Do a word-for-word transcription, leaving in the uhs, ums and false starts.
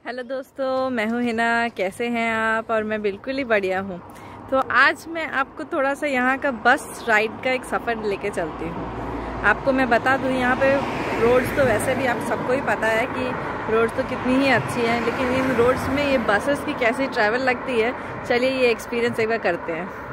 Hello दोस्तों, मैं हूँ हिना। कैसे हैं आप? और मैं बिल्कुल ही बढ़िया हूँ। तो आज मैं आपको थोड़ा सा यहाँ का बस राइड का एक सफ़र लेके चलती हूँ। आपको मैं बता दूँ, यहाँ पे रोड्स तो वैसे भी आप सबको ही पता है कि रोड्स तो कितनी ही अच्छी हैं, लेकिन इन रोड्स में ये बसेस की कैसी ट्रैवल लगती है, चलिए ये एक्सपीरियंस एक बार करते हैं।